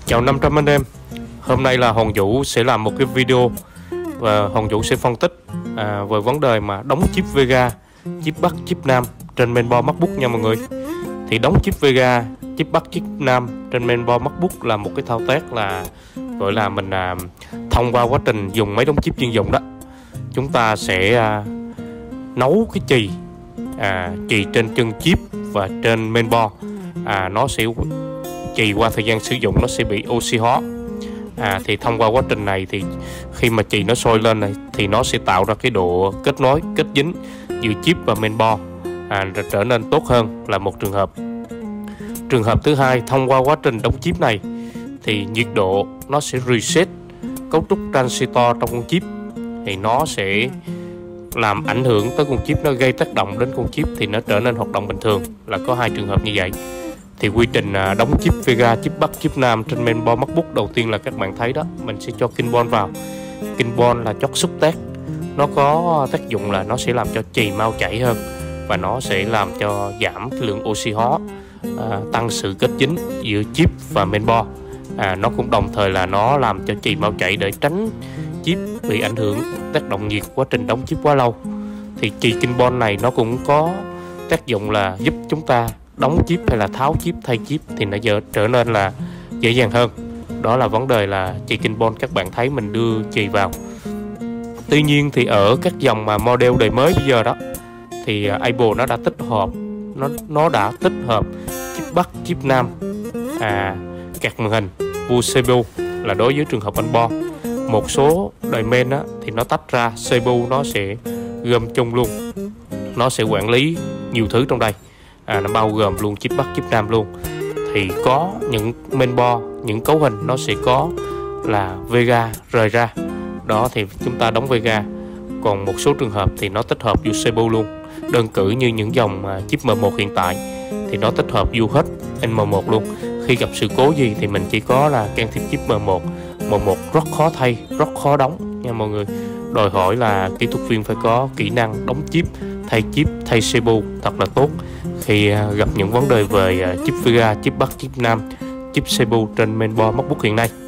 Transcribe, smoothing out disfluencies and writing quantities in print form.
Chào 500 anh em. Hôm nay là Hoàng Vũ sẽ làm một cái video và Hoàng Vũ sẽ phân tích về vấn đề mà đóng chip Vega, chip Bắc, chip Nam trên mainboard MacBook nha mọi người. Thì đóng chip Vega, chip Bắc, chip Nam trên mainboard MacBook là một cái thao tác là gọi là mình thông qua quá trình dùng máy đóng chip chuyên dụng đó, chúng ta sẽ nấu cái chì trên chân chip và trên mainboard. Nó sẽ chì qua thời gian sử dụng nó sẽ bị oxy hóa. Thì thông qua quá trình này thì khi mà chì nó sôi lên này thì nó sẽ tạo ra cái độ kết nối, kết dính giữa chip và mainboard trở nên tốt hơn là một trường hợp. Trường hợp thứ hai, thông qua quá trình đóng chip này thì nhiệt độ nó sẽ reset cấu trúc transistor trong con chip, thì nó sẽ làm ảnh hưởng tới con chip, nó gây tác động đến con chip thì nó trở nên hoạt động bình thường. Là có hai trường hợp như vậy. Thì quy trình đóng chip Vega, chip Bắc, chip Nam trên mainboard MacBook, đầu tiên là các bạn thấy đó, mình sẽ cho Kinball vào. Kinball là chất xúc tác, nó có tác dụng là nó sẽ làm cho chì mau chảy hơn và nó sẽ làm cho giảm cái lượng oxy hóa, tăng sự kết dính giữa chip và mainboard. Nó cũng đồng thời là nó làm cho chì mau chảy để tránh chip bị ảnh hưởng tác động nhiệt quá trình đóng chip quá lâu. Thì chì Kinball này nó cũng có tác dụng là giúp chúng ta đóng chip hay là tháo chip, thay chip thì nó trở nên là dễ dàng hơn. Đó là vấn đề là chì Kinball các bạn thấy mình đưa chì vào. Tuy nhiên thì ở các dòng mà model đời mới bây giờ đó thì Apple nó đã tích hợp chip Bắc, chip Nam, card màn hình, vua CPU là đối với trường hợp onboard. Một số đời main á, thì nó tách ra, CPU nó sẽ gom chung luôn, nó sẽ quản lý nhiều thứ trong đây. Nó bao gồm luôn chip Bắc, chip Nam luôn. Thì có những mainboard, những cấu hình nó sẽ có là Vega rời ra. Đó thì chúng ta đóng Vega. Còn một số trường hợp thì nó tích hợp CPU luôn. Đơn cử như những dòng chip M1 hiện tại thì nó tích hợp hết M1 luôn. Khi gặp sự cố gì thì mình chỉ có là can thiệp chip M1. M1 rất khó thay, rất khó đóng nha mọi người. Đòi hỏi là kỹ thuật viên phải có kỹ năng đóng chip, thay CPU thật là tốt khi gặp những vấn đề về chip Vega, chip Bắc, chip Nam, chip CPU trên mainboard MacBook hiện nay.